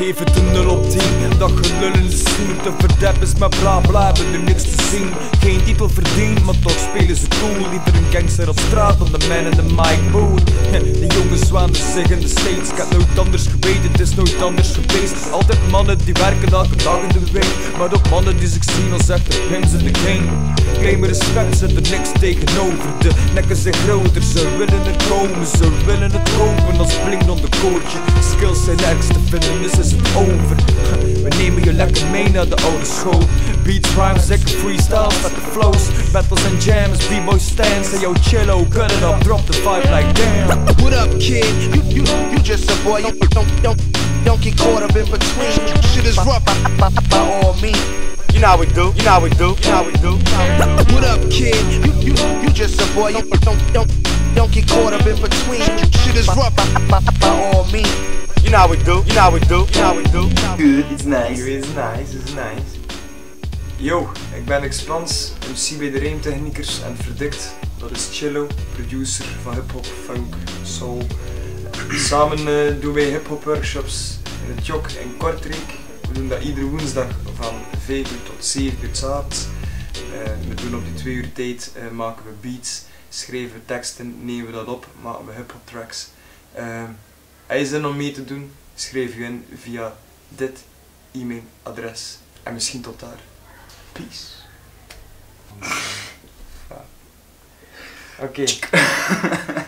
geef het een 0 op 10. Dat gelullen is stoer, te verdep is met bla bla, hebben er niks te zien. Geen titel verdiend, maar toch spelen ze cool. Liever een gangster op straat dan de man in de mic booth. De jongens zwaanden zich in de States. Ik had nooit anders geweten, het is nooit anders geweest. Altijd mannen die werken elke dag in de week. Maar ook mannen die zich zien als echte pimps in de game. Claimen respect, zet er niks tegenover. De nekken zijn groter, ze willen er komen. Ze willen het kopen als bling on de koortje. Skills zijn nergens te vinden, dus is het over. We nemen je lekker mee naar de oude school. Beats, rhymes, zeker freestyles, met de flows. Battles and jams, b-boy stands. Hey yo, chillo, cut it up, drop the vibe like damn. What up, kid? You just a boy. Don't get caught up in between. Shit is rough by all means. You know how we do. You know how we do. You know how we do. What up, kid? You just a boy. Don't get caught up in between. Shit is rough by all means. You know how we do. You know how we do. You know how we do. Good, it's nice. It's nice, it's nice. Yo, ik ben Xplans, MC bij de Rijmtechniekers en Verdikt. Dat is Chillo, producer van hip-hop, funk, soul. Samen doen wij hip-hop workshops in het Jok in Kortrijk. We doen dat iedere woensdag van 5 uur tot 7 uur 's avonds. We doen op die 2 uur tijd maken we beats, schrijven we teksten, nemen we dat op, maken we hip-hop tracks. Heb je zin om mee te doen? Schrijf je in via dit e-mailadres. En misschien tot daar. Peace. Oké.